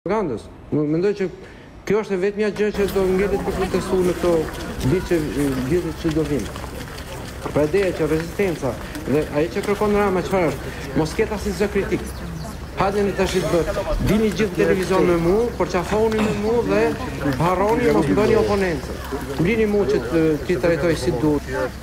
Propagandës. Mendoj që kjo është e vetmja gjë që do ngjelet për të testuar në këto vite që do vinë. Pra ideja që rezistenca dhe ajo që kërkon Rama çfarë është? Mos ketë asnjë zë kritik. Hadeni tash të bëhet. Dini gjithë televizion me mua, përçafoni me mua dhe harroni mos bëni oponencë. Mblini mua që ti trajtoj si duhet.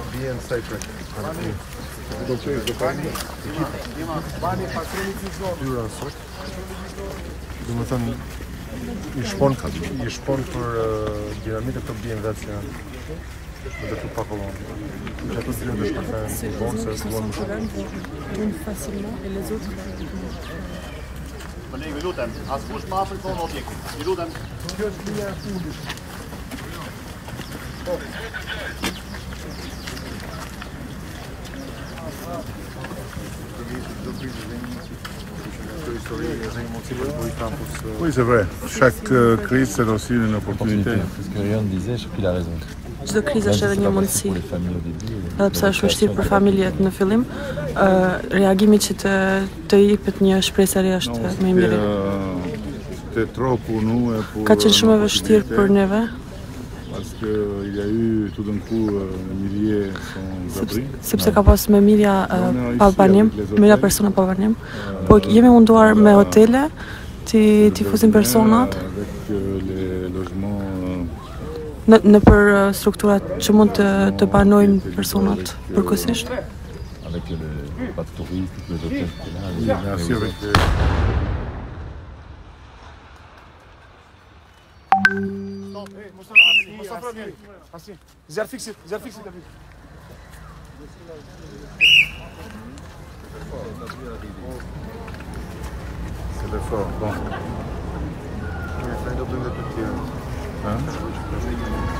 Do të thënë i shpon për dinamitë të bien vetë janë. Dhe të pakollon. Që ato dyre të shkafën bon se duan më shumë. Facilement et les autres. Ju lutem, askush pa afërkon objektin. Ju lutem. Kjo është linja e fundit. Oui, c'est vrai. Chaque crise, c'est aussi une opportunité. C'est ce que Rion disait, je qu'il a raison. Çdo krizë është edhe një mundësi. Edhe pse është vështirë për familjet në fillim, reagimi që të jepet një shpresë re është më i mirë. C'était trop pour nous et pour... Ka qenë shumë e vështirë për neve. Parce qu'il y a eu tout d'un coup milliers sans abri. Sepse ka pas me mijëra pa banim, mijëra persona pa banim. Po jemi munduar me hotele ti fuzin personat. Avec les logements... Në për strukturat që mund të banojnë personat përkohësisht. Avec pas de touristes, tous les hôtels qui là. Oui, bien sûr, avec Zero fixe, David. C'est l'effort. Bon. Ja, fijn dat doen met het. Hein?